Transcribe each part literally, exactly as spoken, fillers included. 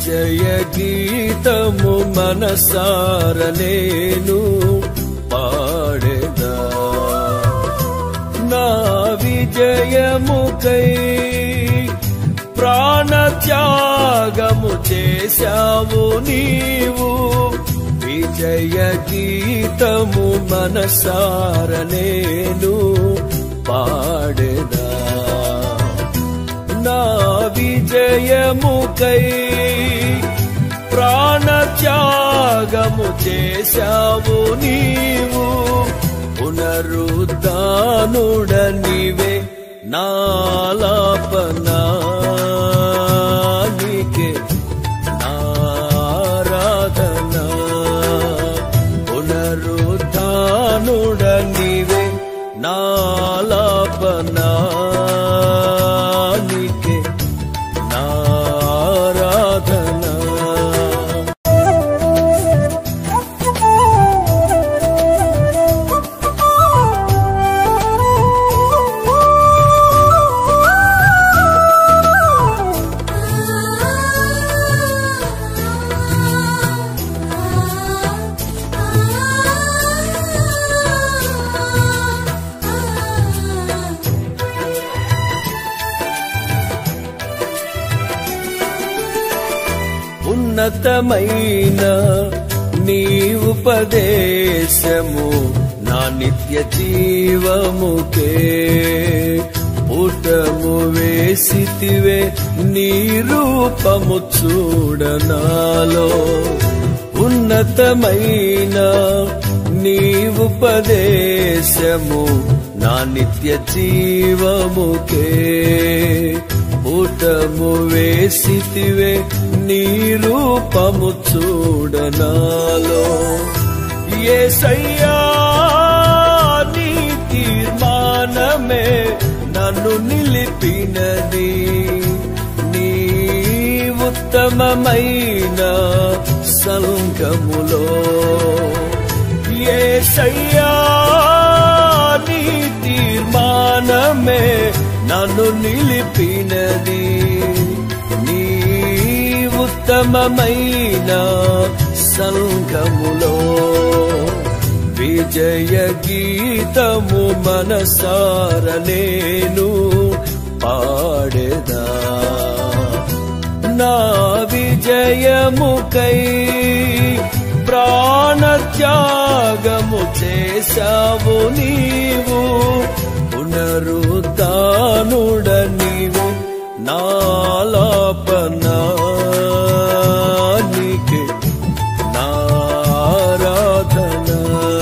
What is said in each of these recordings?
విజయ గీతము మనసార నేను పాడెదా నా విజయముకై ప్రాణత్యాగము చేశావు నీవు విజయ గీతము మనసార నేను పాడెదా నా విజయముకై ప్రాణత్యాగము చేశావు నీవు పునరుద్ధానుడ నీవే నాలాపనా నీకే నారాధనా పునరుద్ధానుడ నీవే నాలాపనా నీకే నారాధనా ఉన్నతమైన నీ ఉపదేశము నా నిత్య జీవముకే పుటము వేసితివే నీ రూపము చూడనాలో ఉన్నతమైన నీ ఉపదేశము నా నిత్య జీవముకే పుటము వేసితివే నీ రూపము చూడనాలో యేసయ్యా నీ తీర్మానమే నన్ను నిలిపినది నీ ఉత్తమమైన సంఘములో యేసయ్యా నీ తీర్మానమే నన్ను నిలిపినది నీ ఉత్తమమైన సంఘములో విజయ గీతము మనసార నేను పాడెదా నా విజయముకై ప్రాణత్యాగము చేశావు నీవు పునరుద్ధానుడ నీవు నాలాపనా నీకే నారాధనా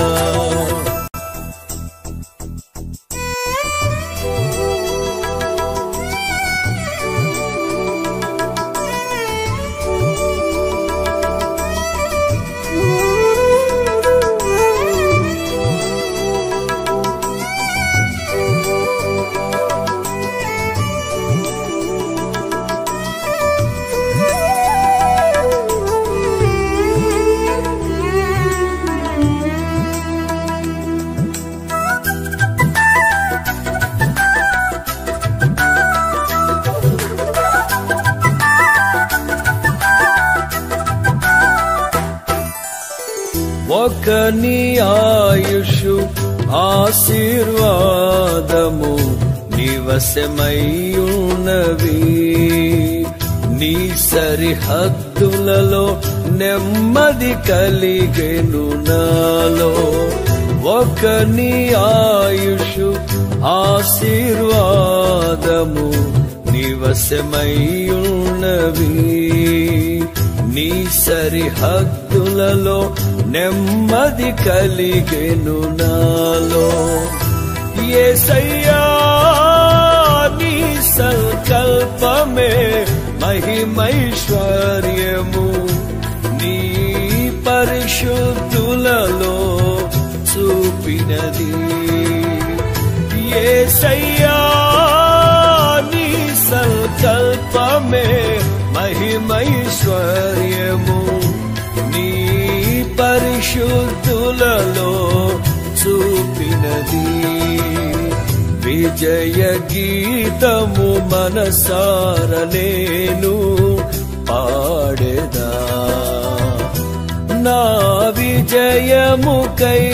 ఒక నీ ఆయుషు ఆశీర్వాదము నివసమయ్యున్నవి నీ సరిహద్దులలో నెమ్మది కలిగెను నాలో ఒక నీ ఆయుషు ఆశీర్వాదము నివసమయ్యున్నవి నీ సరిహద్దులలో నెమ్మది కలిగెను నాలో యేసయ్యా నీ సంకల్పమే మహిమైశ్వర్యము నీ పరిశుద్ధులలో చూపినది యేసయ్యా నీ సంకల్పమే మహిమైశ్వర్యము నీ పరిశుద్ధులలో చూపినది విజయ గీతము మనసార నేను పాడే విజయముకై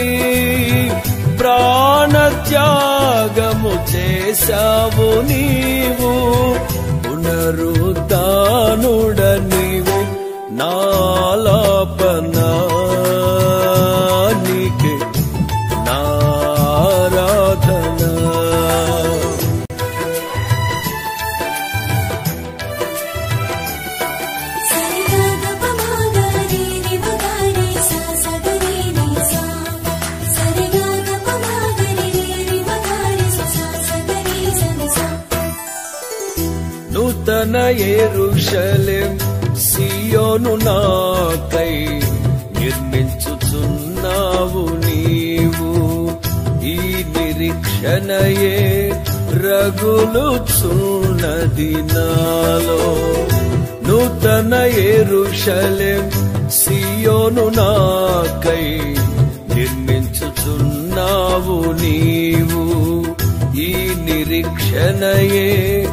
ప్రాణత్యాగము చేశావు నీవు, పునరుద్ధానుడ నీవే నాలాపనా నీకే నారాధనా. నూతన యెరూషలేం సియోను నాకై నిర్మించుచున్నావు నీవు, ఈ నిరీక్షణయే రగులుచున్నది నాలో. నూతన యెరూషలేం సియోను నాకై నిర్మించుచున్నావు నీవు, ఈ నిరీక్షణయే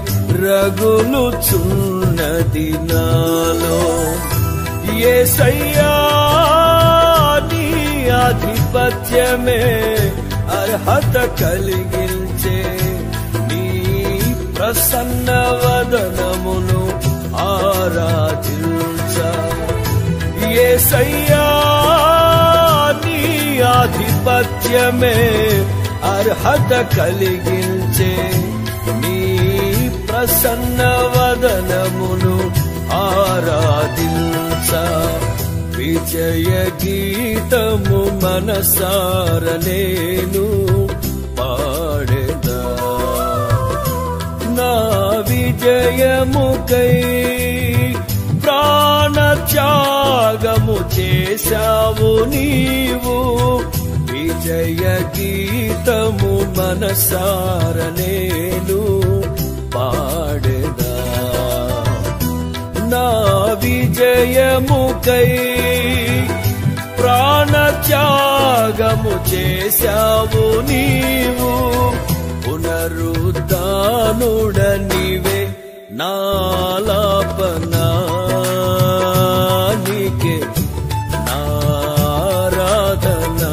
రగులుచున్నది నాలో. యేసయ్యా నీ ఆధిపత్యమే అర్హత కలిగించే, నీ ప్రసన్న వదనమును ఆరాధించ. యేసయ్యా నీ ఆధిపత్యమే అర్హత కలిగించే, నీ ప్రసన్న వదనమును ఆరాధించ. విజయ గీతము మనసార నేను పాడెదా, నా విజయముకై ప్రాణత్యాగము చేశావు నీవు, విజయ గీతము మనసార నేను పాడెదా. నా విజయముకై ప్రాణత్యాగము చేశావు నీవు, పునరుద్ధానుడ నీవే నాలాపనా నీకే నారాధనా.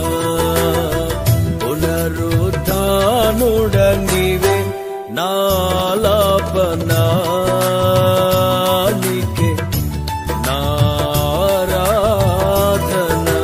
పునరుద్ధానుడ నీవే నాలాపనా నీకే నారాధనా.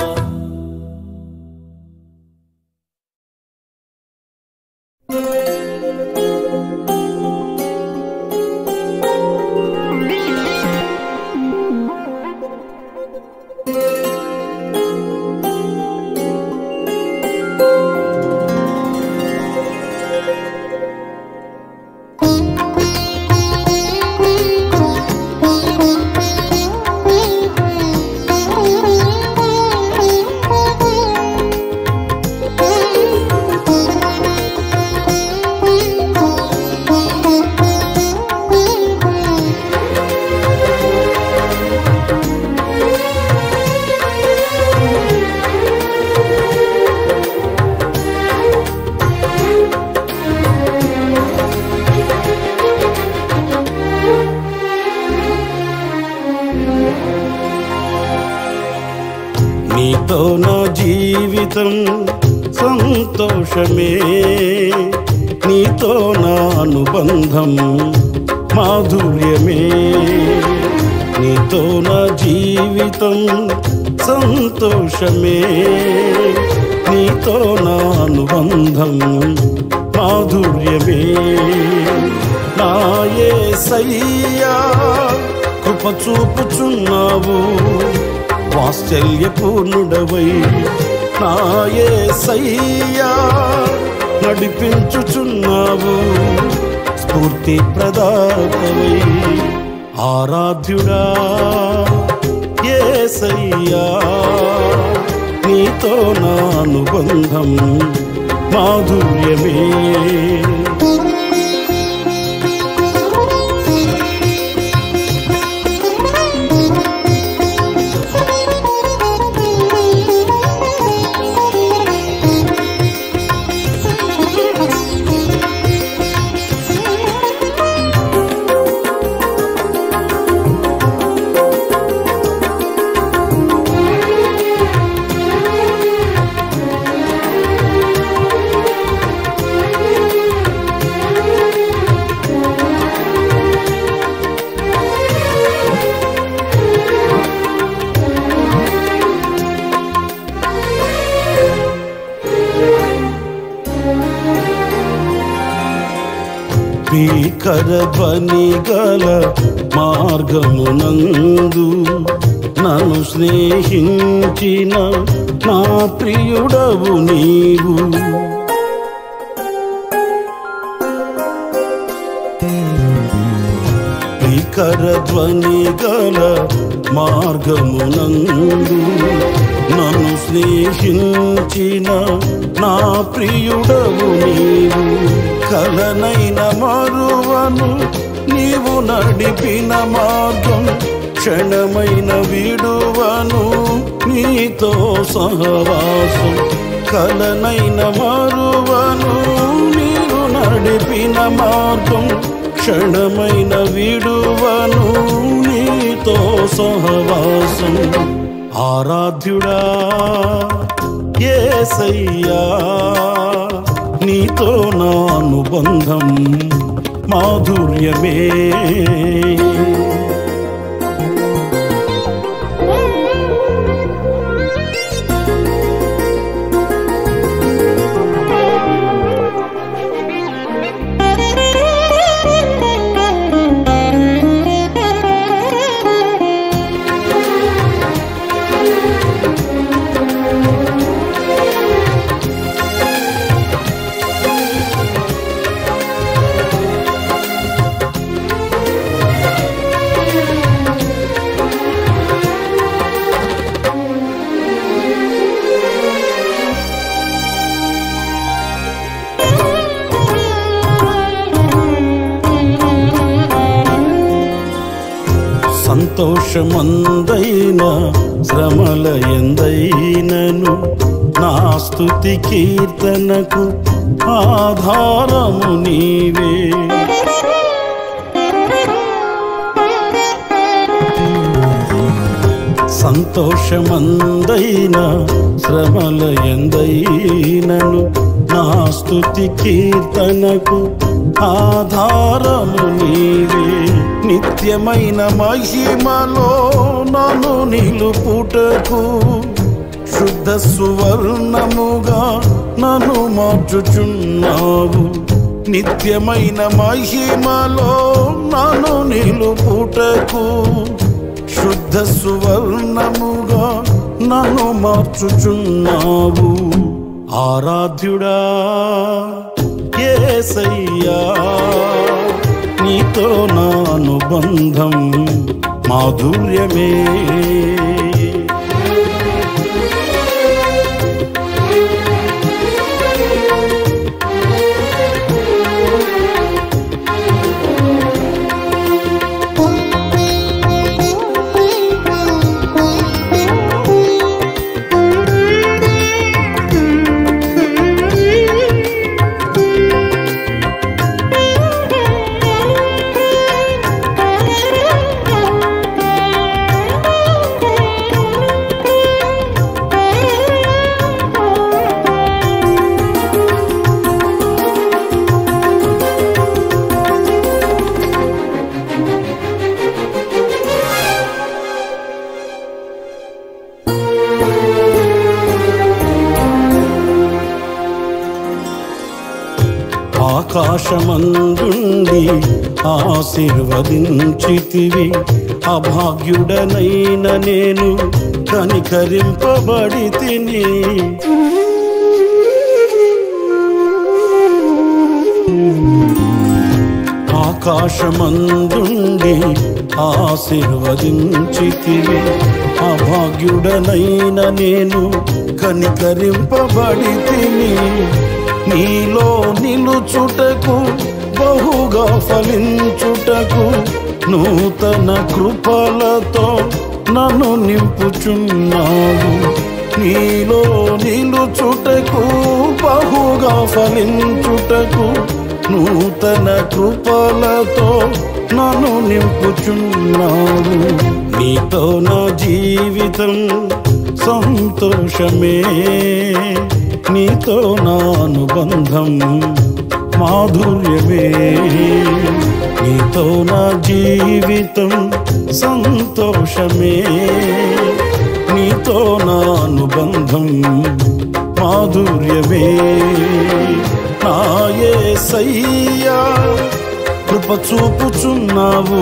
నీతో నా జీవితం సంతోషమే, నీతో నా అనుబంధం మాధుర్యమే. నీతో నా జీవితం సంతోషమే, నీతో నా అనుబంధం మాధుర్యమే. నా యేసయ్యా కృప చూపుచున్నావు, వాత్సల్యపూర్ణుడవై నా యేసయ్యా నడిపించుచున్నావు, స్ఫూర్తి ప్రదాతవై. ఆరాధ్యుడా యేసయ్యా, నీతో నా అనుబంధం మాధుర్యమే. భీకర ధ్వని గల మార్గమునందు నన్ను స్నేహించిన నా ప్రియుడవు నీవు. భీకర ధ్వని గల మార్గమునందు నన్ను స్నేహించిన నా ప్రియుడవు నీవు. కలనైన మరువను నీవు నడిపిన మార్గం, క్షణమైన విడువను నీతో సహవాసం. కలనైన మరువను నీవు నడిపిన మార్గం, క్షణమైన విడువను నీతో సహవాసం. ఆరాధ్యుడా యేసయ్యా, నీతో నా అనుబంధం మాధుర్యమే. సంతోషమందైన శ్రమల ఎందైనను నా స్తుతి కీర్తనకు ఆధారము నీవే. సంతోషమందైన శ్రమల ఎందైనను నా స్తుతి కీర్తనకు ఆధారము నీవే. నిత్యమైన మహిమలో నన్ను నిలుపుటకు శుద్ధ సువర్ణముగా నన్ను మార్చుచున్నావు. నిత్యమైన మహిమలో నన్ను నిలుపుటకు శుద్ధ సువర్ణముగా నన్ను మార్చుచున్నావు. ఆరాధ్యుడా యేసయ్యా, నీతో నా అనుబంధం మాధుర్యమే. ఆకాశమందుండి ఆశీర్వదించితివి, అభాగ్యుడనైన నేను కనికరింపబడి తిని. ఆకాశమందుండి ఆశీర్వదించితివి, అభాగ్యుడనైన నేను కనికరింపబడి తిని. నీలో నిలుచుటకు బహుగా ఫలించుటకు నూతన కృపలతో నన్ను నింపుచున్నావు. నీలో నిలుచుటకు బహుగా ఫలించుటకు నూతన కృపలతో నన్ను నింపుచున్నావు. నీతో నా జీవితం సంతోషమే, నీతో నా అనుబంధం మాధుర్యమే. నీతో నా జీవితం సంతోషమే, నీతో నా అనుబంధం మాధుర్యమే. నా యేసయ్యా కృప చూపుచున్నావు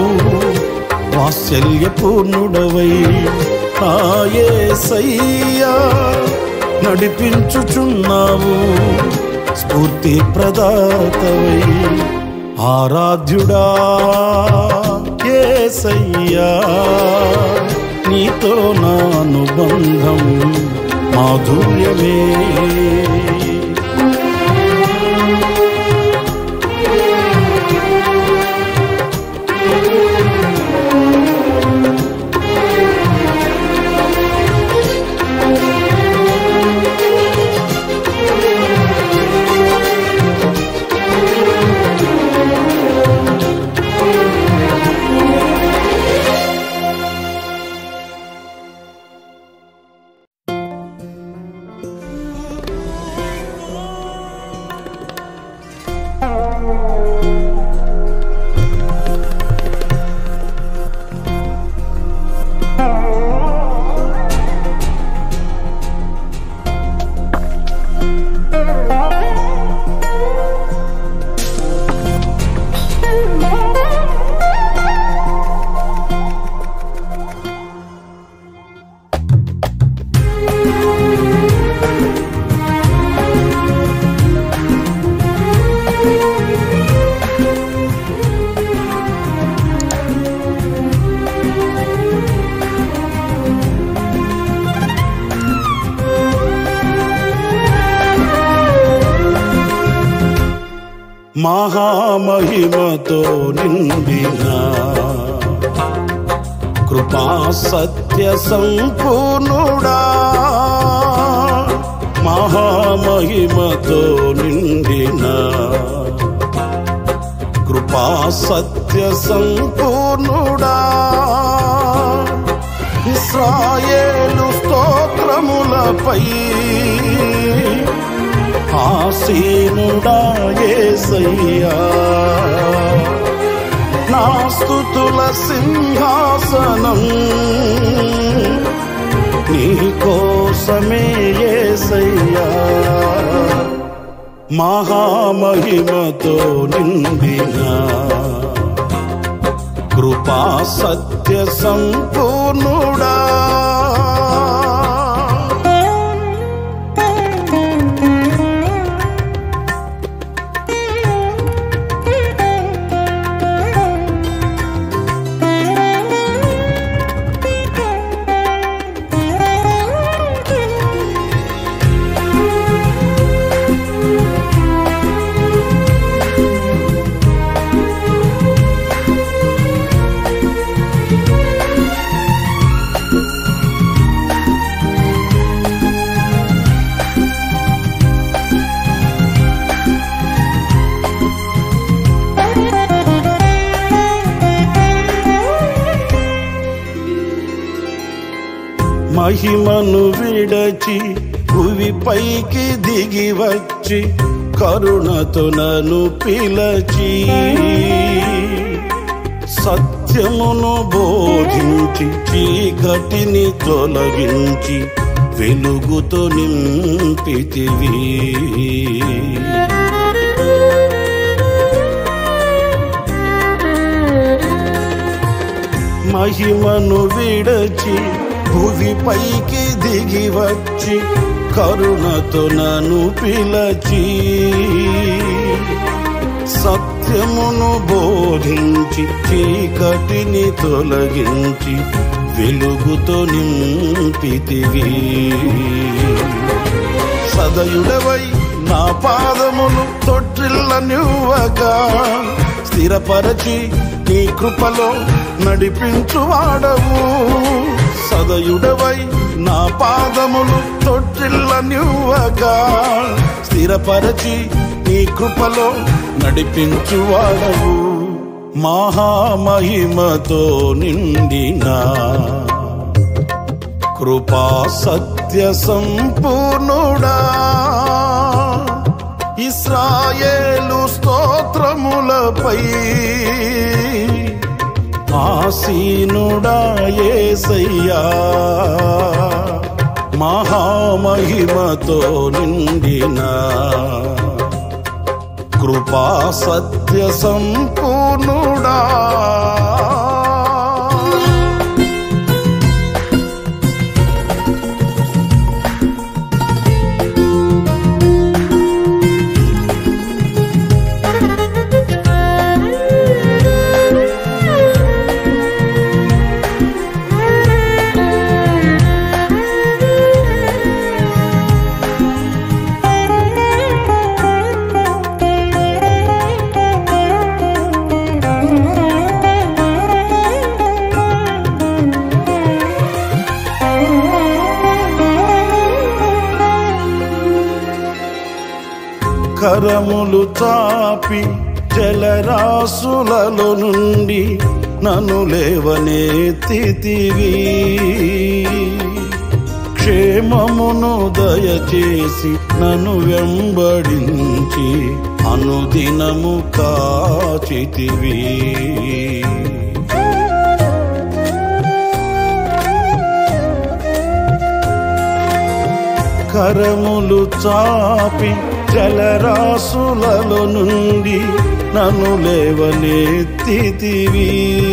వాత్సల్యపూర్ణుడవై నా యేసయ్యా నడిపించుచున్నావు స్ఫూర్తి ప్రదాతవై ఆరాధ్యుడా యేసయ్యా నీతో నా అనుబంధం మాధుర్యమే మహామహిమతో నిండిన కృపా సత్య సంపూర్ణుడా మహామహిమతో నిండిన కృపా సత్య సంపూర్ణుడా ఇశ్రాయేలు స్తోత్రములపై ఆసీనుడా యేసయ్యా నా స్తుతుల సింహాసనం నీ కోసమే యేసయ్యా మహామహిమతో నిండిన కృపా సత్య సంపూర్ణుడా మహిమను విడచి భువి పైకి దిగి వచ్చి కరుణతో నన్ను పిలచి సత్యమును బోధించి చీకటిని తొలగించి వెలుగుతో నింపితివి మహిమను విడచి భువి పైకి దిగి వచ్చి కరుణతో నన్ను పిలచి సత్యమును బోధించి చీకటిని తొలగించి వెలుగుతో నింపితివి సదయుడవై నా పాదములు తొట్టిల్లనివ్వగా స్థిరపరచి నీ కృపలో నడిపించువాడవు సదయుడవై నా పాదములు తొట్టిల్లనివ్వగా స్థిరపరచి నీ కృపలో నడిపించువాడవు మహామహిమతో నిండిన కృపా సత్య సంపూర్ణుడా ఇశ్రాయేలు స్తోత్రములపై ఆసీనుడా యేసయ్యా మహామహిమతో నిండిన కృపా సత్య సంపూర్ణుడా కరములు చాపి జలరాశులలో నుండి నన్ను లేవనెత్తితివి. క్షేమమును దయచేసి నన్ను వెంబడించి అనుదినము కాచితివి. కరములు చాపి జలరాశులలో నుండి నన్ను లేవనెత్తితివి.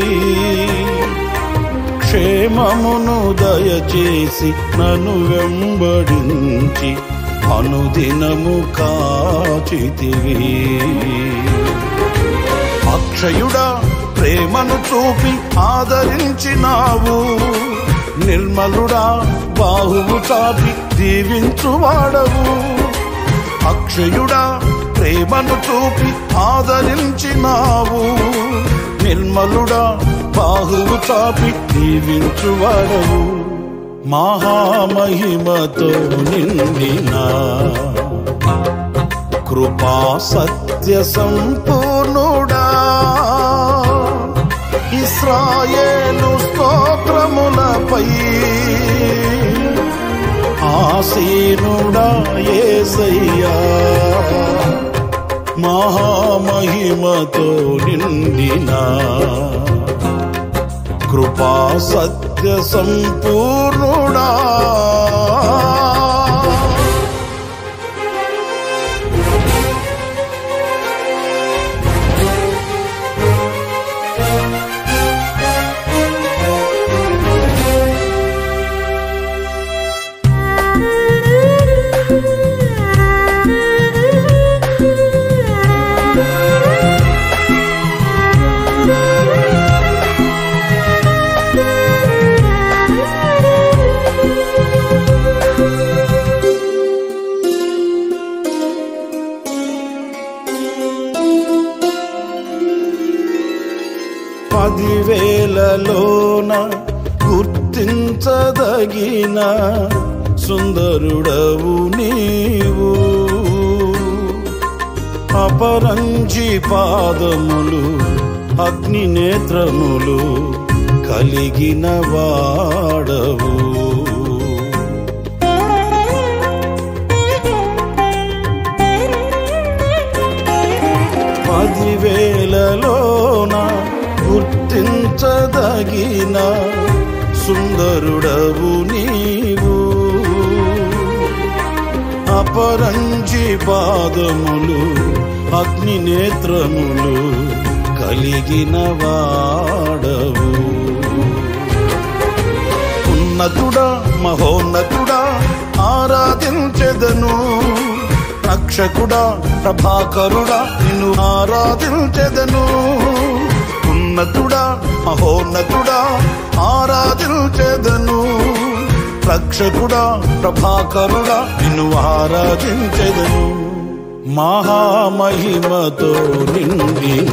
క్షేమమును దయచేసి నన్ను వెంబడించి అనుదినము కాచితివి. అక్షయుడా ప్రేమను చూపి ఆదరించినావు. నిర్మలుడా బాహువు చాపి దీవించువాడవు. అక్షయుడా ప్రేమను చూపి ఆదరించినావు. నిర్మలుడా బాహువు చాపి దీవించువాడవు. మహామహిమతో నిండిన కృపా సత్య సంపూర్ణుడా ఇశ్రాయేలు స్తోత్రములపై ఆసీనుడా యేసయ్యా. మహామహిమతో నిండిన కృపా సత్య సంపూర్ణుడా పదివేలలోన గుర్తించదగిన సుందరుడవు నీవు. అపరంజి పాదములు అగ్ని నేత్రములు కలిగిన వాడవు. పదివేలలోన గుర్తించదగిన సుందరుడవు నీవు. అపరంజి పాదములు అగ్ని నేత్రములు కలిగిన వాడవు. ఉన్నతుడా మహోన్నతుడా ఆరాధించెదను. రక్షకుడా ప్రభాకరుడా నిన్ను ఆరాధించెదను. ఉన్నతుడా మహోన్నతుడా ఆరాధించెదను. రక్షకుడా ప్రభాకరుడా నిన్ను ఆరాధించెదను. మహామహిమతో నిండిన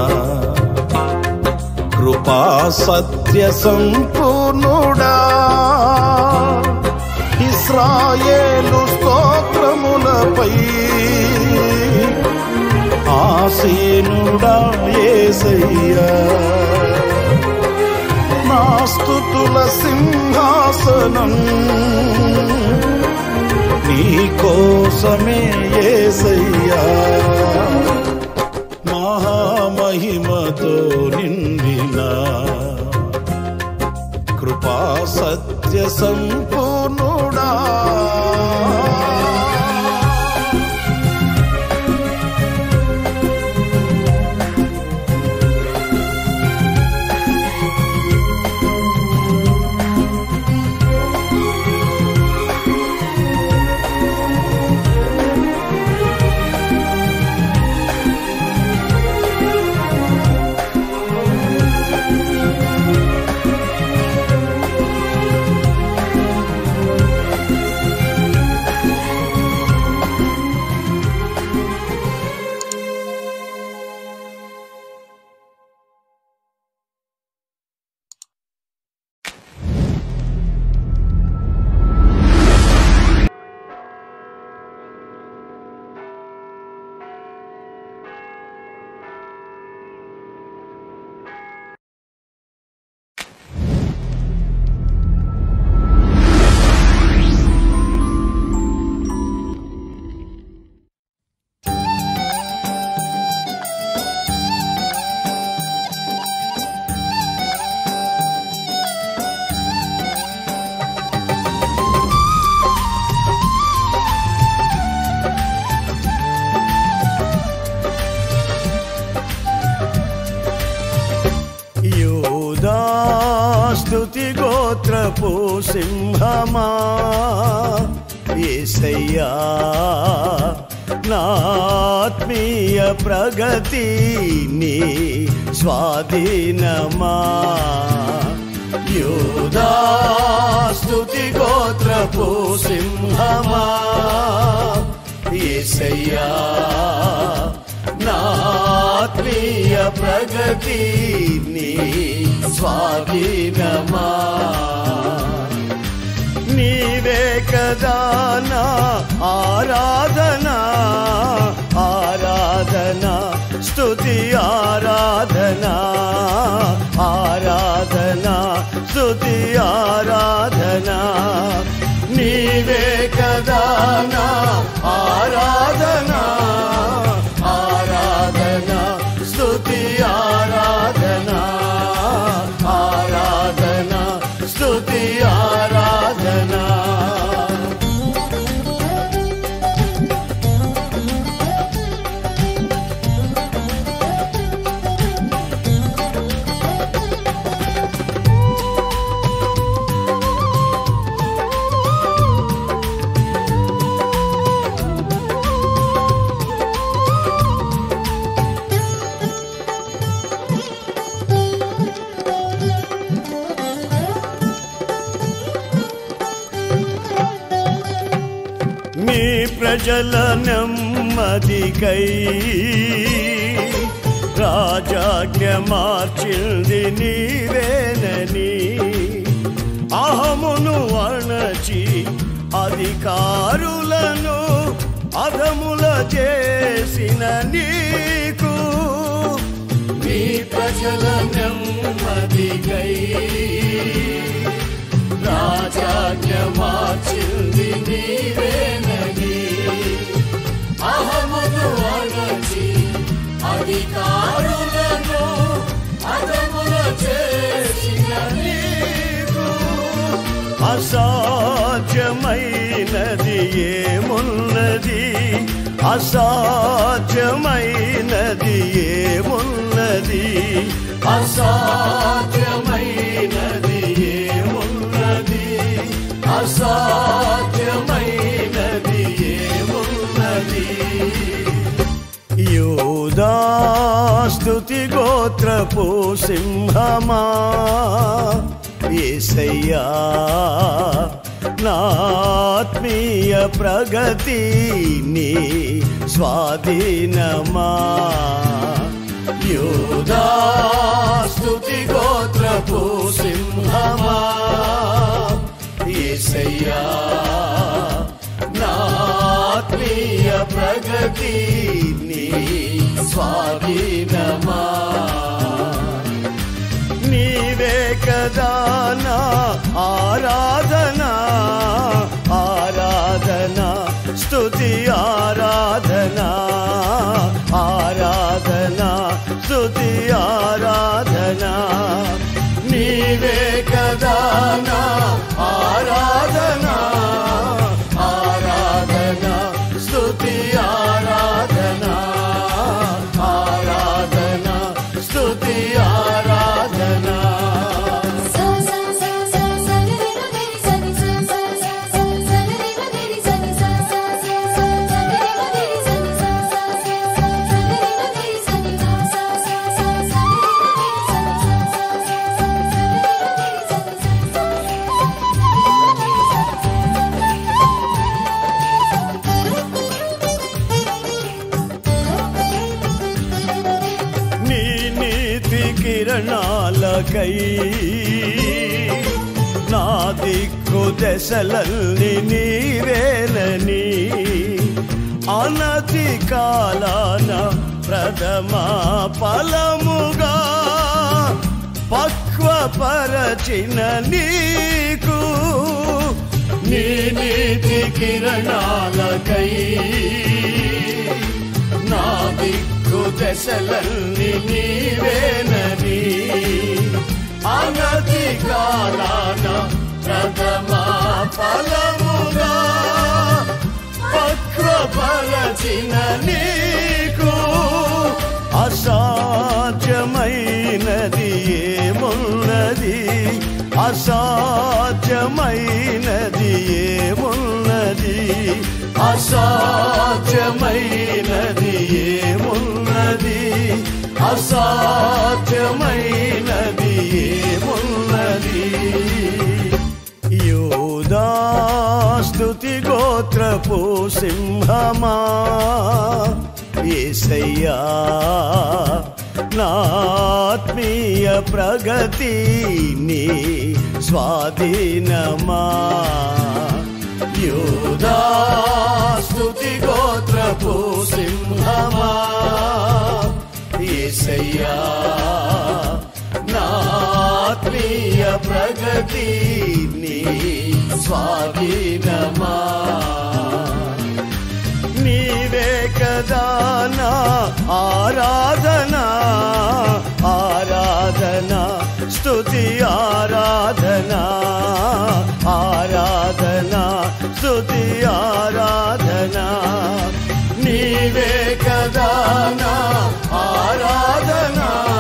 కృపా సత్య సంపూర్ణుడా ఇశ్రాయేలు స్తోత్రములపై ఆసీనుడా యేసయ్యా. నా స్తుతుల సింహాసనం నీ కోసమే యేసయ్యా. మహామహిమతో నిండిన కృపా సత్య సంపూర్ణుడా గోత్రపు సింహమా యేసయ్యా నా ఆత్మీయ ప్రగతి నీ స్వాధీనమా యూదా స్తుతి గోత్రపు సింహమా యేసయ్యా నా ఆత్మీయ ప్రగతి నీ స్వాధీనమా నీవే కదా నా ఆరాధన ఆరాధన స్తుతి ఆరాధన ఆరాధన స్తుతి ఆరాధన నీవే కదా నా ఆరాధన ఆరాధన స్తుతి ఆరాధన ఆరాధన స్తుతి ఆరాధన మీ ప్రజల నెమ్మదికై రాజాజ్ఞ మార్చింది నీవేనని అహమును అణచి అధికారులను అధముల చేసిన నీకు మీ ప్రజల నెమ్మదికై రాజాజ్ఞ మార్చింది నీవేనని అహమును అణచి అధికారులను అధముల చేసిన నీకు అసాధ్యమైనది ఏమున్నది అసాధ్యమైనది ఏమున్నది అసాధ్యమైనది ఏమున్నది అసాధ్యమైనది ఏమున్నది యూదా స్తుతి గోత్రపు సింహమా యేసయ్యా నా ఆత్మీయ ప్రగతి నీ స్వాధీనమా యూదా స్తుతి గోత్రపు సింహమా యేసయ్యా నా ఆత్మీయ ప్రగతి నీ స్వాధీనమా నీవే కదా నా ఆరాధన ఆరాధన స్తుతి ఆరాధన ఆరాధన స్తుతి ఆరాధన నీవే కదా నా ఆరాధన ఆరాధన స్తుతి ఆరాధన ఆరాధన స్తుతి ఆరాధన కిరణాలకై నా దిక్కు దశలల్ని నీవేలని అనతి కాలాన ప్రథమ ఫలముగా పక్వపరచిన నీకు నీ నీతి కిరణాలకై నా దిక్కు దశలల్ని నీవేనని అనతి కాలాన ప్రథమ ఫలముగా పక్వపరచిన నీకు అసాధ్యమైనది ఏమున్నది అసాధ్యమైనది ఏమున్నది, అసాధ్యమైనది ఏమున్నది, అసాధ్యమైనది ఏమున్నది. యూదా స్తుతి గోత్రపు సింహమా యేసయ్యా, నా ఆత్మీయ ప్రగతి నీ స్వాధీనమా. యూదా స్తుతి గోత్రపు సింహమా యేసయ్యా, నా ఆత్మీయ ప్రగతి నీ స్వాధీనమా. నీవే కదా నా ఆరాధన, ఆరాధన స్తుతి ఆరాధన, ఆరాధన స్తుతి ఆరాధన. నీవే కదా నా ఆరాధన,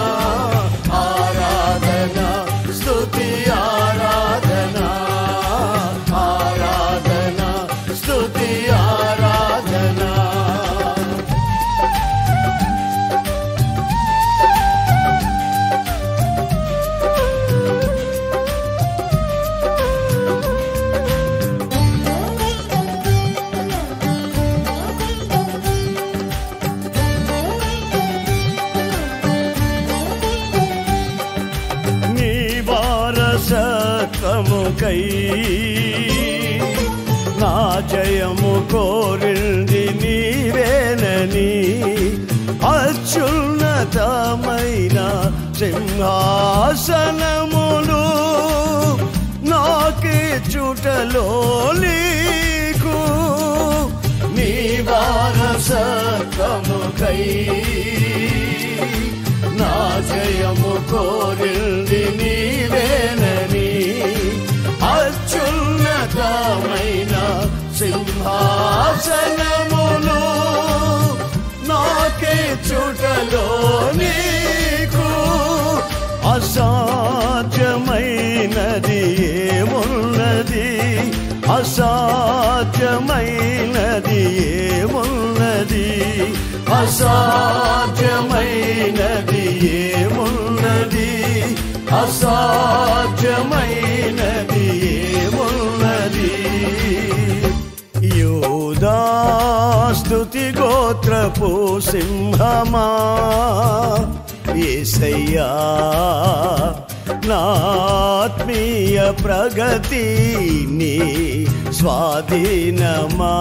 ఆరాధన స్తుతి ఆరాధన, ఆరాధన స్తుతి ఆరాధన. వారసత్వముకై నా జయము కోరింది నీవేనని, అత్యున్నతమైన సింహాసనములు నాకి చుటలో నీకు. నీ వారసత్వముకై నా జయము కోరింది నీవేనని, అత్యున్నతమైన సింహాసనములు నాకే చుటలో నీకు. అసాధ్యమైనది ఏమున్నది, అసాధ్యమైనది ఏమున్నది, అసాధ్యమైనది ఏమున్నది, అసాధ్యమైనది ఏమున్నది. యూదా స్తుతి గోత్రపు సింహమా యేసయ్యా, నా ఆత్మీయ ప్రగతి నీ స్వాధీనమా.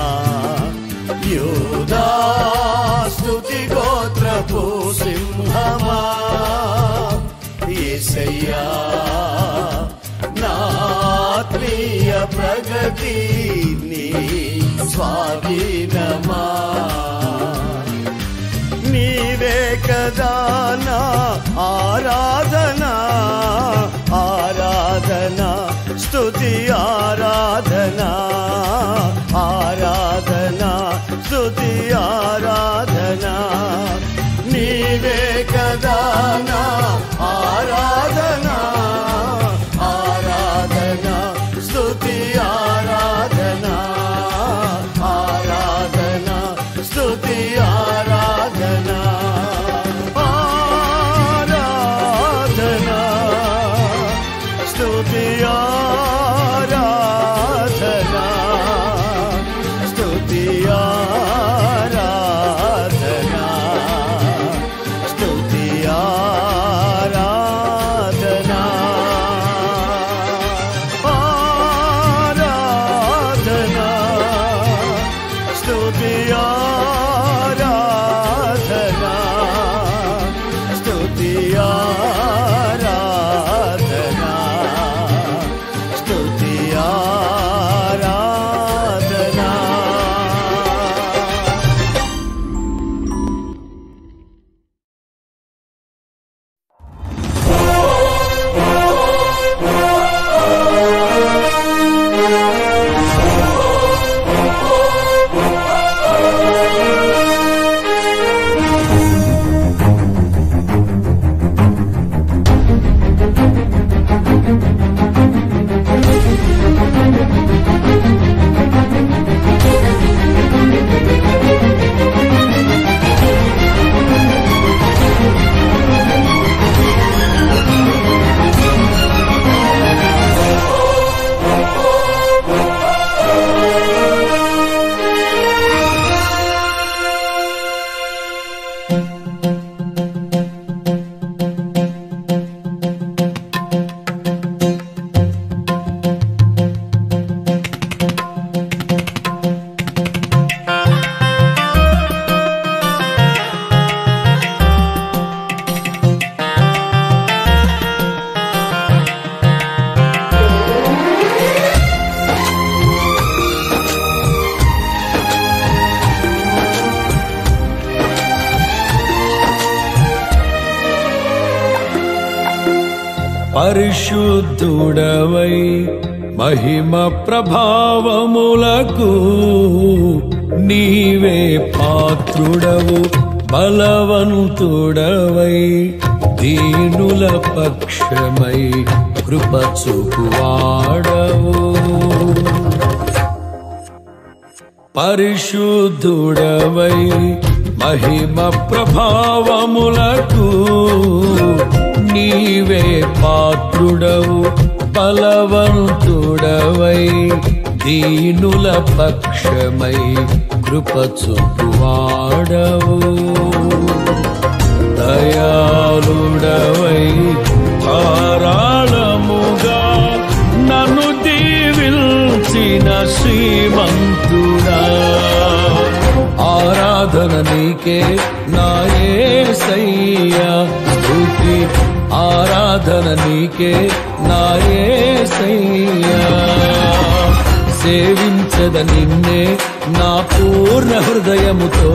యూదా స్తుతి గోత్రపు సింహమా యేసయ్యా, నా ఆత్మీయ ప్రగతి నీ స్వాధీనమా. నీవే కదా నా ఆరాధన, ఆరాధన స్తుతి ఆరాధన, ఆరాధన స్తుతి ఆరాధన. నీవే కదా నా ఆరాధన, ఆరాధన స్తుతి ఆరాధన, ఆరాధన స్తుతి ఆరాధన, ఆరాధన స్తుతి ఆరాధన, స్తుతి ఆరాధన, స్తుతి ఆరాధన, ఆరాధన పరిశుద్ధుడవై మహిమ ప్రభావములకు నీవే పాత్రుడవు బలవంతుడవై దీనుల పక్షమై కృప చూపువాడవు పరిశుద్ధుడవై మహిమ ప్రభావములకు నీవే పాత్రుడవు బలవంతుడవై దీనుల పక్షమై కృప చూపువాడవు దయాళుడవై ధారాళముగా నన్ను దీవించిన శ్రీమంతుడా ఆరాధన నీకే నా యేసయ్యా స్తుతి ఆరాధన నీకే నా యేసయ్యా సేవించద నిన్నే నా పూర్ణ హృదయముతో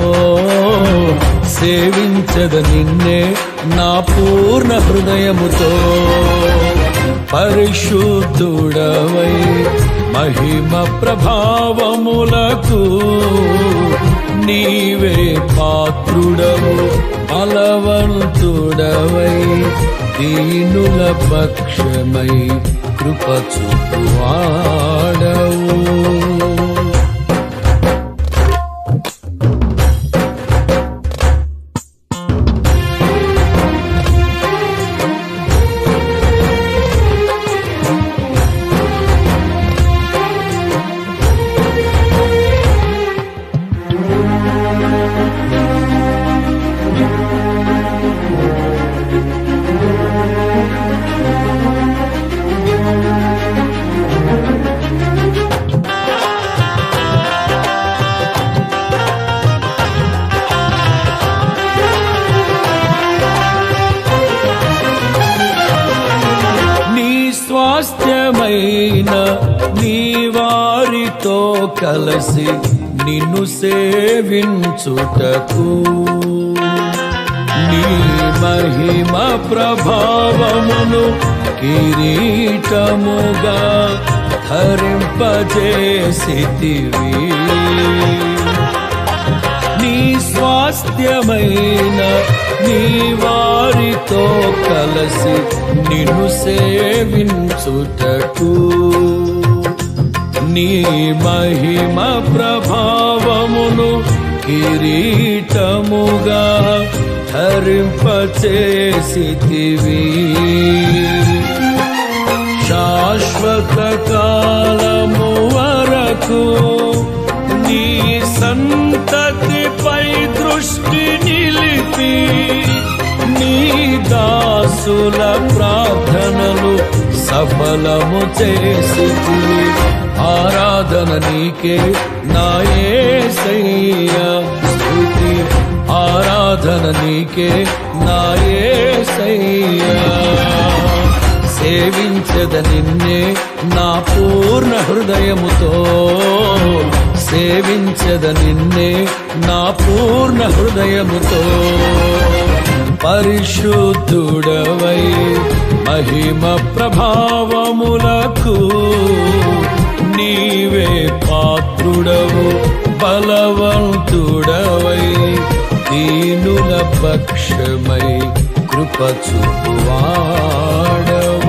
సేవించద నిన్నే నా పూర్ణ హృదయముతో పరిశుద్ధుడవై మహిమ ప్రభావములకు నీవే పాత్రుడవు బలవంతుడవై దీనుల పక్షమై కృప చూపువాడవు స్వాస్థ్యమైన నీ వారితో కలసి నిన్ను సేవించుటకు నీ మహిమ ప్రభావమును కిరీటముగా ధరింపజేసితివి నీ స్వాస్థ్యమైన నీ వారితో కలసి నిన్ను సేవించుటకు నీ మహిమ ప్రభావమును కిరీటముగా ధరింపచేసితివి శాశ్వత కాలము వరకు నీ సంతతిపై దృష్టి నిలిపి నీ దాసుల ప్రార్థనలు సఫలము చేసి ఆరాధన నీకే నా యేసయ్యా స్తుతి ఆరాధన నీకే నా యేసయ్యా సేవించద నిన్నే నా పూర్ణ హృదయముతో సేవించద నిన్నే నా పూర్ణ హృదయముతో పరిశుద్ధుడవై మహిమ ప్రభావములకు నీవే పాత్రుడవు బలవంతుడవై దీనుల పక్షమై కృప చూపువాడవు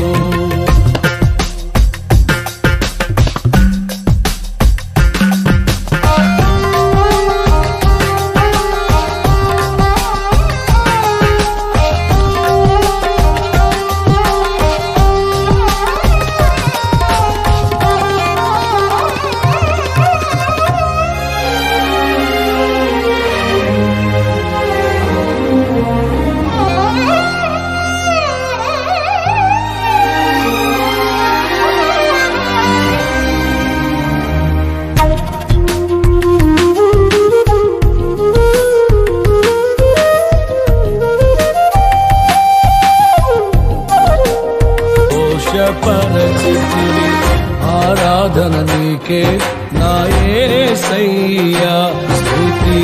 ఆరాధన నీకే నా యేసయ్యా స్తుతి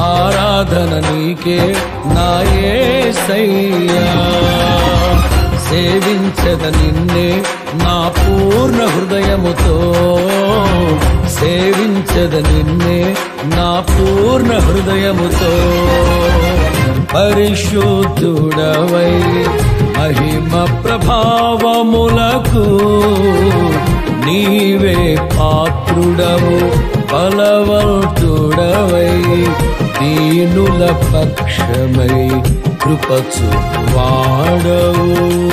ఆరాధన నీకే నా యేసయ్యా సేవించద నిన్నే నా పూర్ణ హృదయముతో సేవించద నిన్నే నా పూర్ణ హృదయముతో పరిశుద్ధుడవై మహిమ ప్రభావములకు నీవే పాత్రుడవు బలవంతుడవై దీనుల పక్షమై కృప చూపువాడవు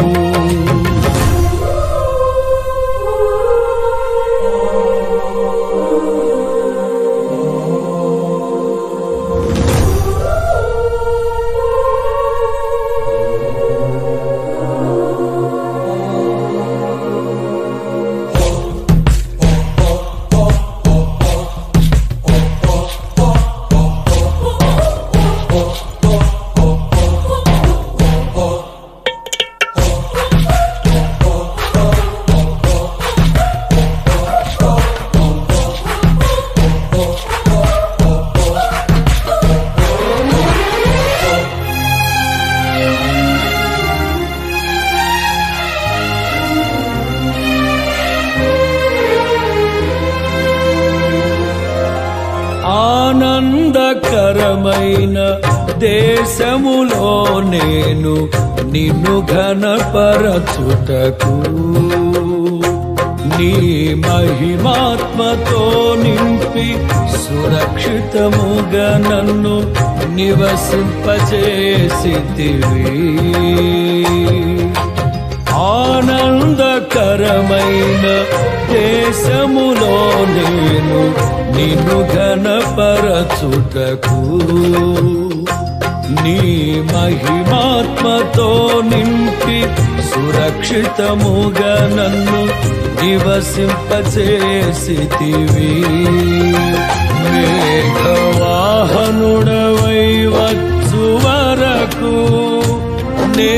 ఆనందకరమైన దేశములో నేను నిన్ను ఘనపరచుటకు నీ మహిమాత్మతో నింపి సురక్షితముగా నన్ను నివసింపజేసితివి ఆనందకరమైన దేశములో నేను నిన్ను ఘనపరచుటకు నీ మహిమాత్మతో నింపి సురక్షితముగా నన్ను నివసింపజేసితివి మేఘవాహనుడవై వచ్చు వరకు నే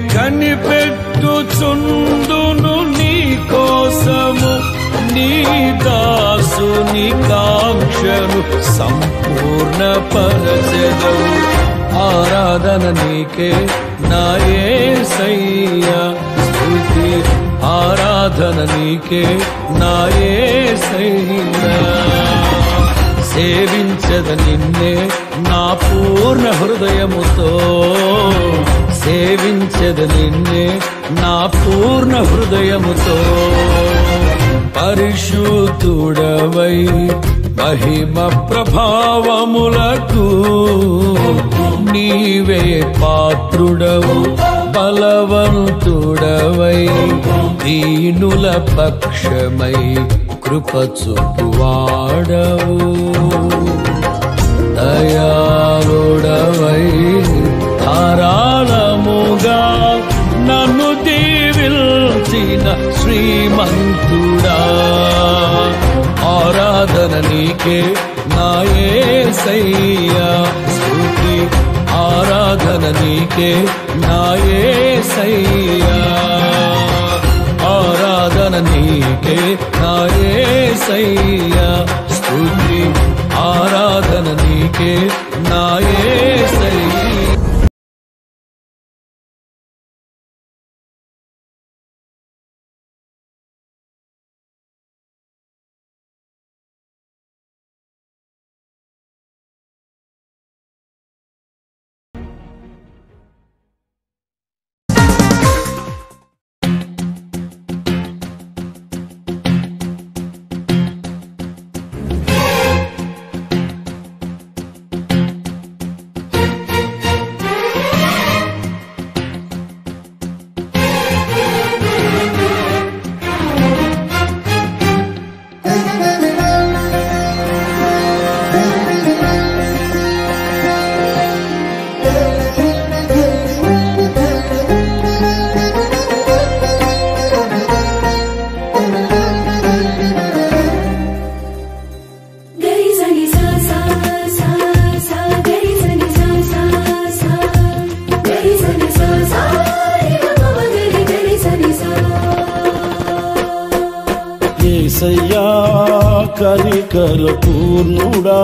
కనిపెట్టుచుందును నీ కోసము నీ దాసుని కాంక్షను సంపూర్ణ పరచెదవు ఆరాధన నీకే నా యేసయ్యా స్తుతి ఆరాధన నీకే నా యేసయ్యా సేవించద నిన్నే నా పూర్ణ హృదయముతో సేవించద నిన్నే నా పూర్ణ హృదయముతో పరిశుద్ధుడవై మహిమ ప్రభావములకు నీవే పాత్రుడవు బలవంతుడవై దీనుల పక్షమై కృప చూపువాడవు దయాళుడవై ధారాళముగా నన్ను దీవిల్చిన శ్రీమంతుడా ఆరాధన నీకే నా యేసయ్యా స్తుతి ఆరాధన నీకే నా యేసయ్యా ఆరాధన నీకే నా యేసయ్యా స్తుతి ఆరాధన నీకే నా యేసయ్యా యేసయ్యా కనికర పూర్ణుడా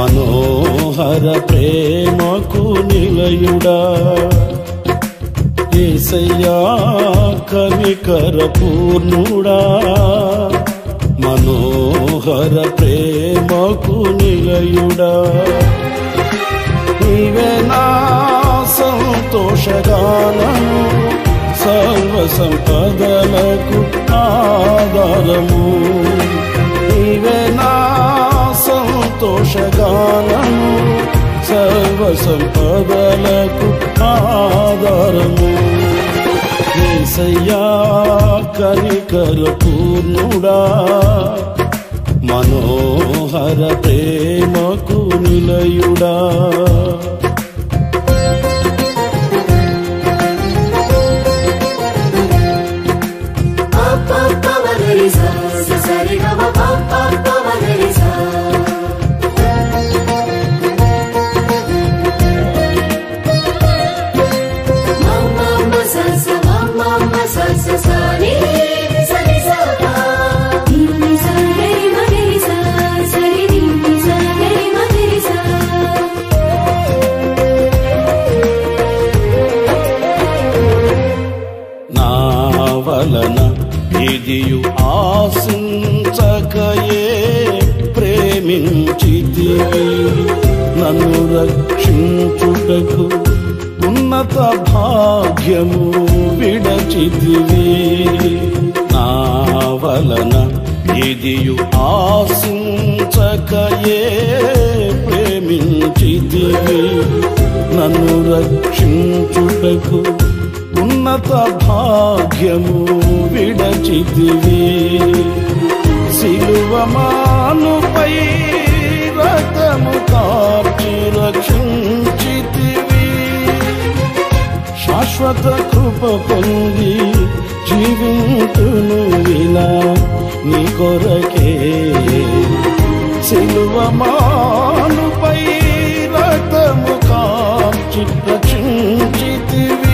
మనోహర ప్రేమకు నిలయుడా యేసయ్యా కనికర పూర్ణుడా మనోహర ప్రేమకు నిలయుడా నీవే నా సంతోషగానము సర్వ సంపదలకు ఆధారము నీవే నా సంతోషగానము సర్వ సంపదలకు ఆధారము యేసయ్యా కనికర పూర్ణుడా మనోహర ప్రేమకు నిలయుడా ఇదియు ఆశించకయే ప్రేమించితివి నన్ను రక్షించుటకు ఉన్నత భాగ్యము విడచితివి నా వలన ఇదియు ఆశించకయే ప్రేమించితివి నన్ను రక్షించుటకు ఉన్నత భాగ్యము విడచితివి సిలువమానుపై రక్తము కార్చి రక్షించితివి శాశ్వత కృప పొంది జీవింతును ఇలా నీ కొరకే సిలువమానుపై రక్తము కార్చి రక్షించితివి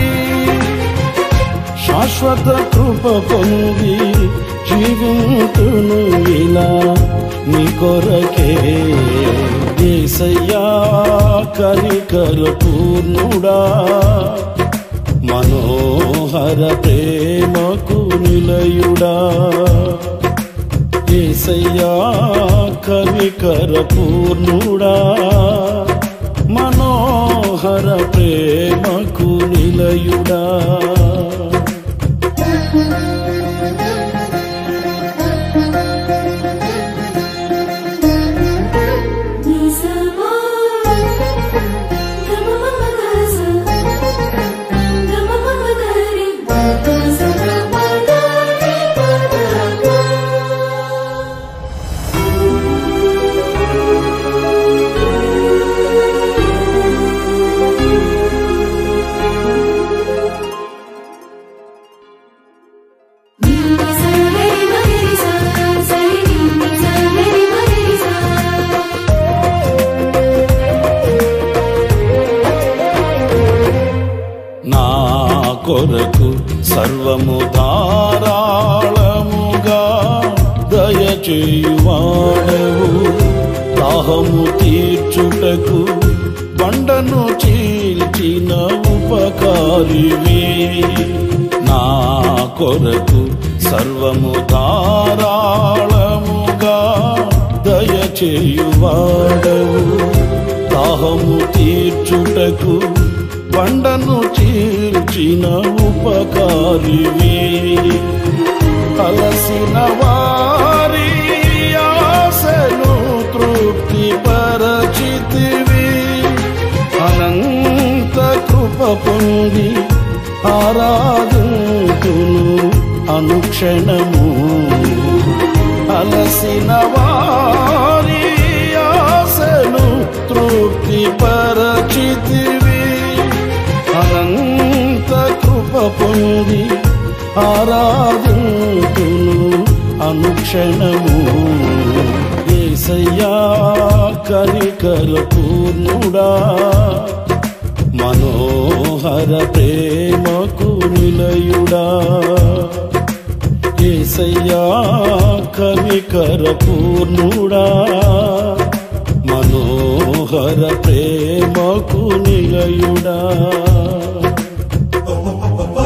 శాశ్వత కృప పొంది జీవింతును ఇలా నీ కొరకే యేసయ్యా కనికర పూర్ణుడా మనోహర ప్రేమకు నిలయుడా యేసయ్యా కనికర పూర్ణుడా మనోహర ప్రేమకు నిలయుడా కొరకు సర్వము ధారాళముగా దయచేయువాడవు దాహము తీర్చుటకు బండను చీల్చిన ఉపకారివి నా కొరకు సర్వము ధారాళముగా దయచేయువాడవు దాహము తీర్చుటకు బండను చీల్చిన ఉపకారివి అలసిన వారి ఆశను తృప్తి పరచితివి అనంత కృప పొంది ఆరాధింతును అనుక్షణము అలసిన వారి ఆశను తృప్తి పరచితివి అనంత కృప పొంది ఆరాధింతును అనుక్షణము యేసయ్యా కనికర పూర్ణుడా మనోహర ప్రేమకు నిలయుడా యేసయ్యా కనికర పూర్ణుడా మనోహర ప్రేమకు నిలయుడా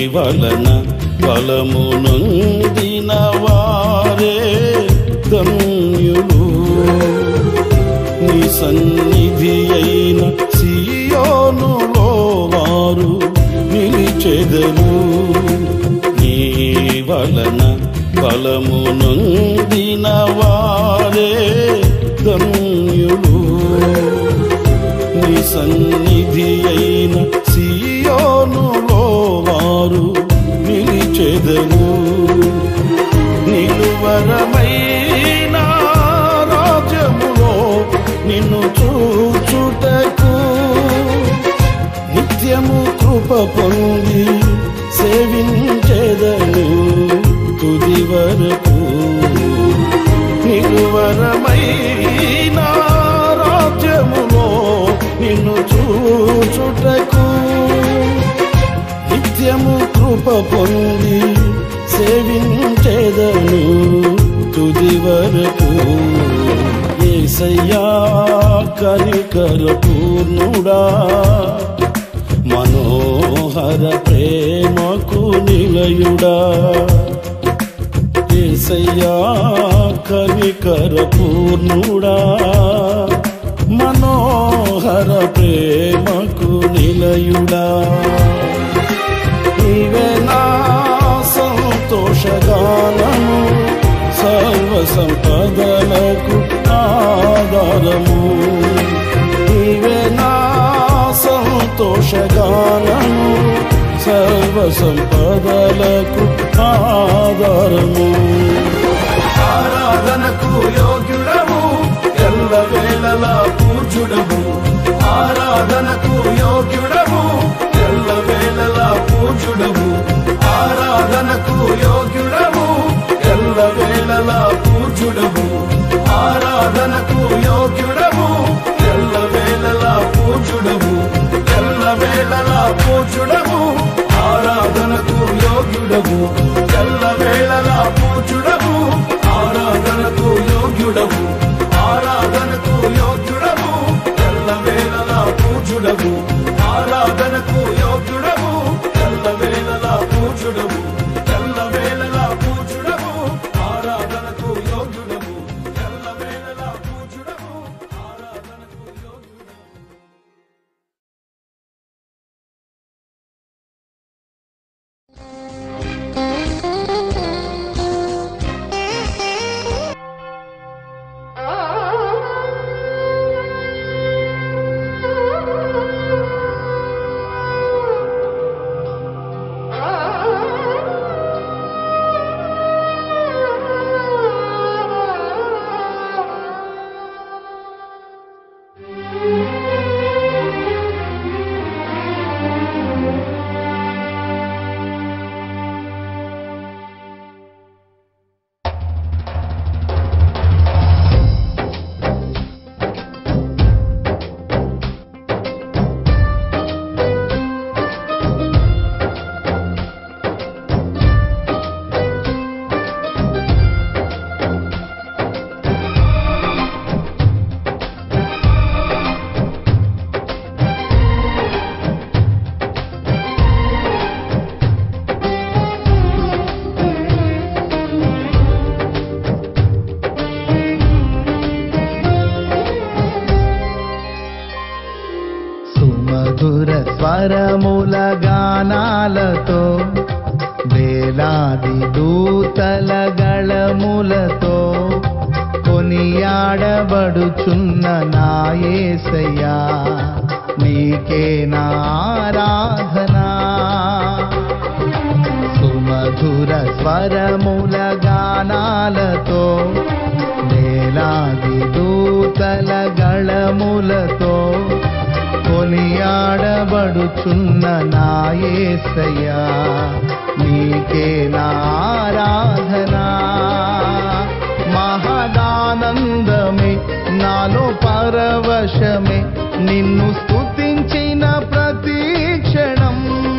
వలన బలము నొందిన వారే ధన్యులు. నీ సన్నిధి అయిన సియోనులో వారు నిలిచెదరు. నీ వలన బలము నొందిన వారే ధన్యులు. నీ సన్నిధి అయిన సియోనులో వారు నిలిచెదరు. నిలువరమైన రాజ్యములో నిన్ను చూచుటకు నిత్యము కృప పొంది సేవించెదను తుది వరకు. నిలువరమైన రాజ్యములో నిన్ను చూచుటకు నిత్యము కృప పొంది సేవించెదను తుది వరకు. యేసయ్యా కనికర పూర్ణుడా, మనోహర ప్రేమకు నిలయుడా. యేసయ్యా కనికర పూర్ణుడా, మనోహర ప్రేమకు నిలయుడా. నీవే నా సంతోషగానము, సర్వ సంపదలకు ఆధారము. నీవే నా సంతోషగానము, సర్వ సంపదలకు ఆధారము. ఆరాధనకు యోగ్యుడము, ఎల్లవేళలా పూజ్యుడము. ఆరాధనకు యోగ్యుడము, ఎల్లవేళలా పూజ్యుడము. ఆరాధనకు యోగ్యుడము, ఎల్లవేళలా పూజ్యుడము. ఆరాధనకు యోగ్యుడము, ఎల్లవేళలా పూజ్యుడము. ఎల్లవేళలా పూజ్యుడము, ఆరాధనకు యోగ్యుడము. ఎల్లవేళలా పూజ్యుడము, ఆరాధనకు యోగ్యుడము. ఆరాధనకు యోగ్యుడము, ఎల్లవేళలా పూజ్యుడము. ఆరాధనకు యోగ్యుడము, ఎల్లవేళలా పూజ్యుడము. ఎల్లవేళలా పూజ్యుడము, ఆరాధనకు యోగ్యుడము. ఎల్లవేళలా పూజ్యుడము, ఆరాధనకు యోగ్యుడము. మధుర స్వరముల గానాలతో వేలాది దూతల గళములతో కొనియాడబడుచున్న నా యేసయ్యా, నీకే నా ఆరాధనా. సుమధుర స్వరముల గానాలతో వేలాది దూతల గళములతో కొనియాడబడుచున్న నా యేసయ్యా, నీకే నా ఆరాధనా. మహదానందమే నాలో పరవశమే నిన్ను స్తుతించిన ప్రతి క్షణం.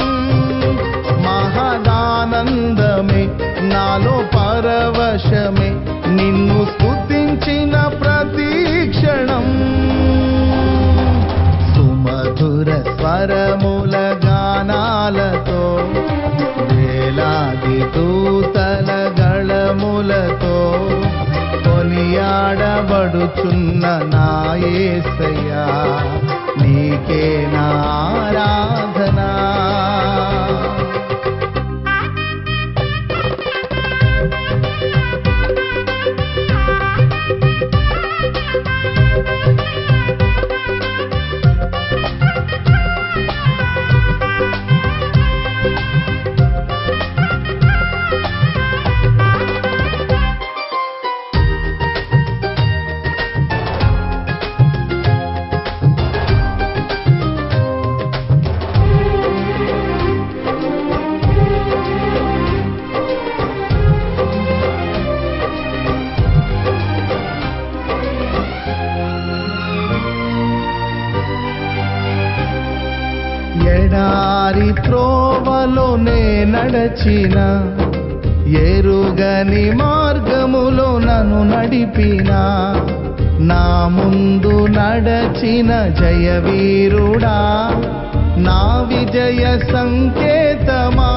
మహదానందమే నాలో పరవశమే నిన్ను స్తుతించిన ప్రతి క్షణం. సుమధుర స్వరముల గానాలతో త్రోవలోనే నడచిన, ఎరుగని మార్గములో నన్ను నడిపిన, నా ముందు నడచిన జయవీరుడా, నా విజయ సంకేతమా.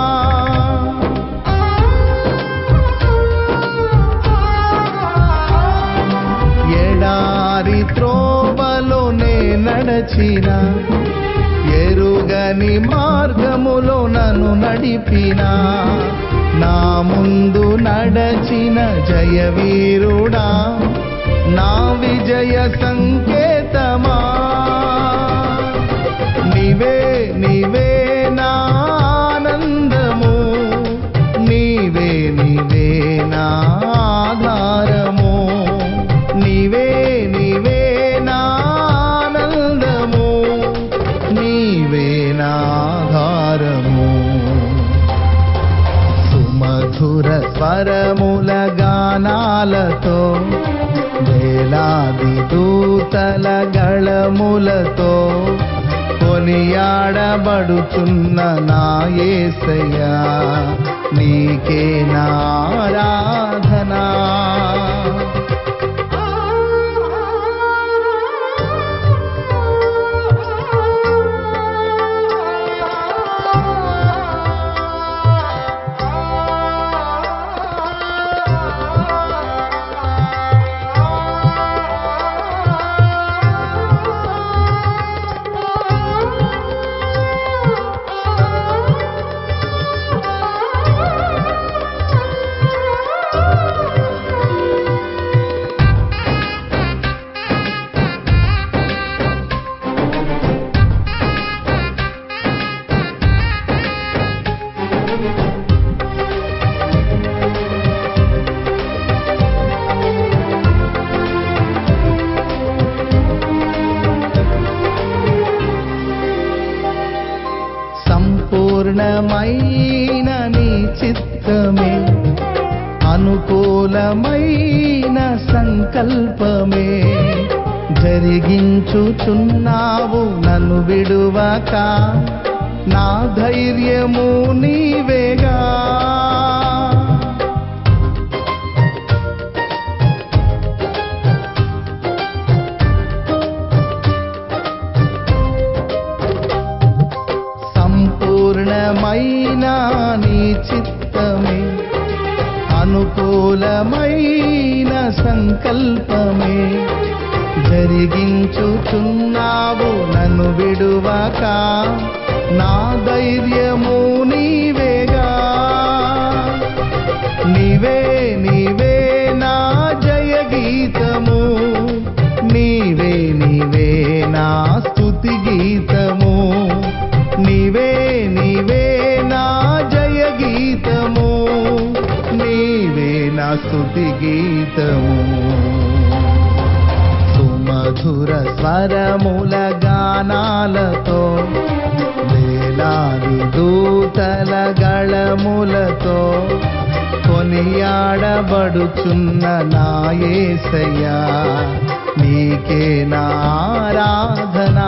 ఎడారి త్రోవలోనే నడచిన, ఎరుగని మార్గములో నన్ను నడిపిన, నా ముందు నడచిన జయవీరుడా, నా విజయ సంకేతమా. నీవే నీవే నా ఆనందము, నీవే నీవే నా ఆధారము, నీవే నీవే నా ఆనందము, నీవే నా ఆధారము. సుమధుర స్వరముల గానాలతో, వేలాది దూతల గళములతో కొనియాడబడుచున్న నా యేసయ్యా, నీకే నా ఆరాధన. సంపూర్ణమైన నీ చిత్తమే, అనుకూలమైన సంకల్పమే జరిగించుచున్నావు నన్ను విడువక, నా ధైర్యము నీవేగా. సంపూర్ణమైన నీ చిత్తమే, అనుకూలమైన సంకల్పమే జరిగించుచున్నావు నన్ను విడువక, నా ధైర్యము నీవేగా. నీవే నీవే నా జయ గీతము, నీవే నీవే నా స్తుతి గీతము, నీవే నీవే నా జయ గీతము, నీవే నా స్తుతి గీతము. సుమధుర స్వరముల గానాలతో, వేలాది దూతల గళములతో కొనియాడబడుచున్న నా యేసయ్యా, నీకే నా ఆరాధన.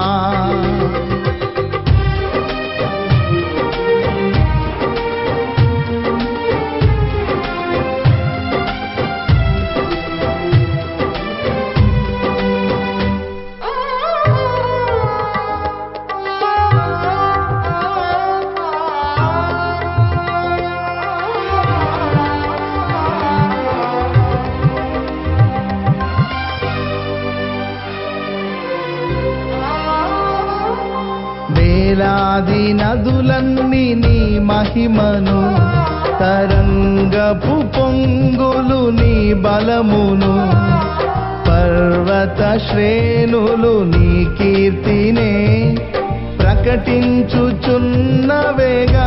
వేలాది నదులన్నీ నీ మహిమను, తరంగపు పొంగులు నీ బలమును, పర్వత శ్రేణులు నీ కీర్తినే ప్రకటించుచున్నవేగా.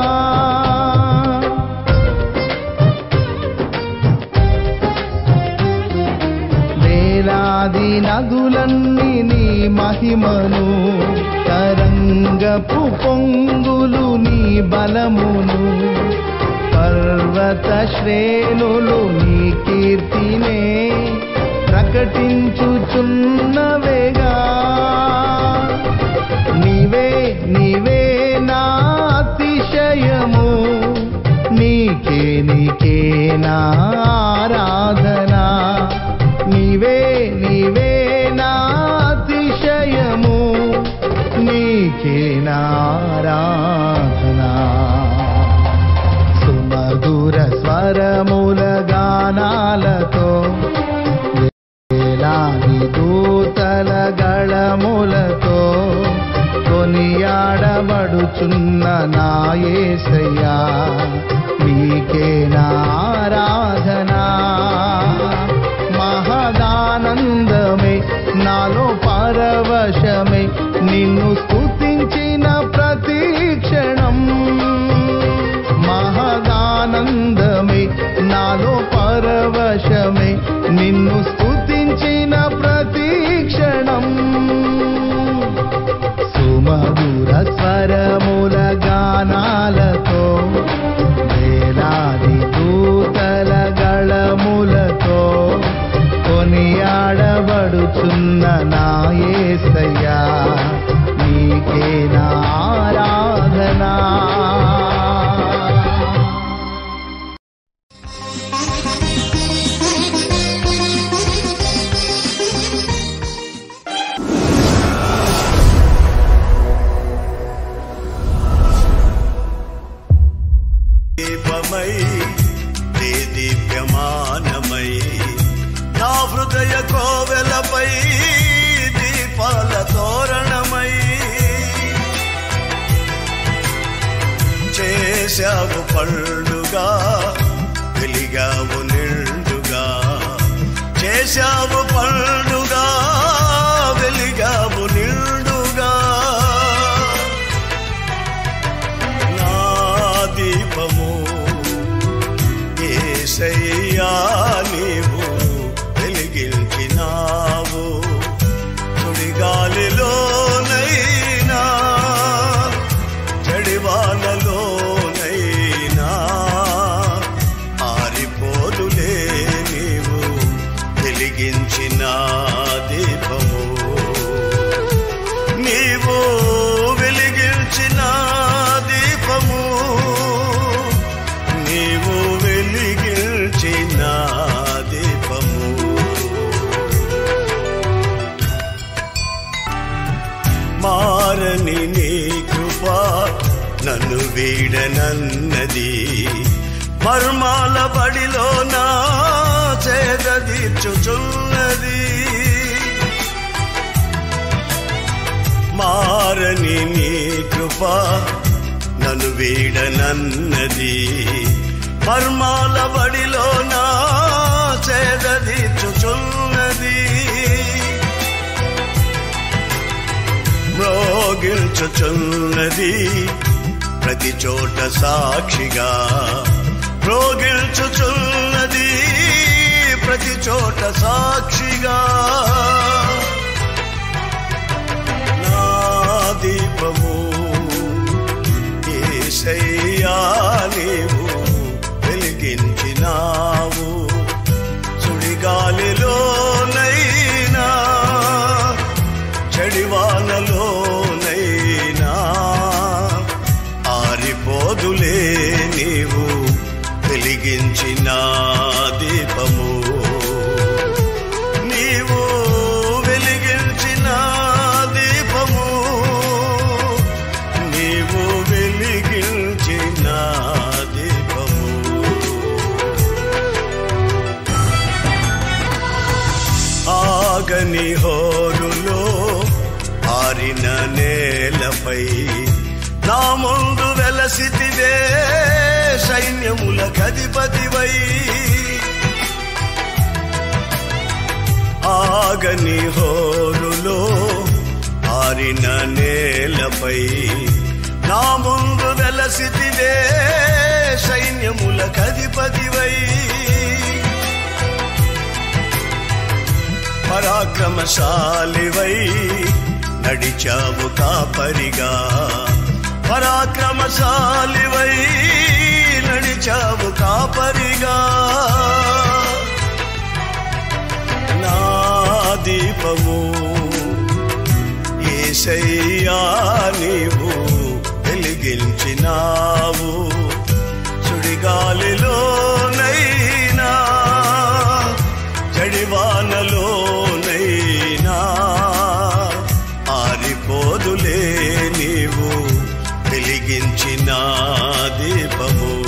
వేలాది నదులన్నీ నీ మహిమను, తరంగపు పొంగులు నీ బలమును, పర్వత శ్రేణులు నీ కీర్తినే ప్రకటించుచున్నవేగా. నీవే నీవే నా అతిశయము నీకే నీకే నా ఆరాధన నీవే నీవే నా అతిశయము నీకే నా ఆరాధన సుమధుర స్వరముల గానాలతో వేలాది దూతల గళములతో కొనియాడబడుచున్న నా యేసయ్యా నీకే నా ఆరాధన మహదానందమే నాలో పరవశమే నిన్ను స్తుతించిన ప్రతి క్షణం మహదానందమే నాలో పరవశమే నిన్ను స్తుతించిన ప్రతి క్షణం సుమధుర స్వరముల గానాలతో వేలాది దూతల గళములతో కొనియాడబడుచున్న నా యేసయ్యా నీకే నా ఆరాధన దీపమై నీ దివ్యమానమై నా హృదయ కోవెలపై దీపాల తోరణమై చేశావు పండుగా వెలిగావు నిండుగా చేశావు పండుగా వెలిగావు నిండుగా నా దీపము యేసయ్యా నీవు వెలిగించినావు సుడిగాలిలోనైనా జడివానలోనైనా ఆరిపోదులే నీవు వెలిగించిన దీపము నీవు వెలిగించిన దీపము నీవు వెలిగించిన దీపము మారని నీ కృప నన్ను వీడనన్నది మర్మాల బడిలో నా చేదీర్చుచున్నది మారని నీ కృప నన్ను వీడనన్నది మర్మాల బడిలో నా చేదీర్చుచున్నది మ్రోగిల్చుచున్నది ప్రతి చోట సాక్షిగా మ్రోగిల్చుచున్నది ప్రతి చోట సాక్షిగా నా దీపము యేసయ్యా నీవు వెలిగించినావు సుడిగాలిలోనైనా చడివానలోనైనా ఆరిపోదులే నీవు వెలిగించిన దీపము నీవు వెలిగించిన దీపము నీవు వెలిగించిన దీపము ఆగని హోరులో ఆరిన నేలపై నా ముందు వెలసితివే సైన్యముల కధిపతివై ఆగని హోరులో ఆరిన నేలపై నా ముందు వెలసితివే సైన్యముల కధిపతివై పరాక్రమశాలివై నడిచావు కాపరిగా పరాక్రమశాలివై నడిచావు కాపరిగా నా దీపము యేసయ్యా నీవు వెలిగి వెలిగించినావు. సుడిగాలిలోనైనా జడివానలోనైనా ఆరిపోదులే నీవు వెలిగించిన దీపము.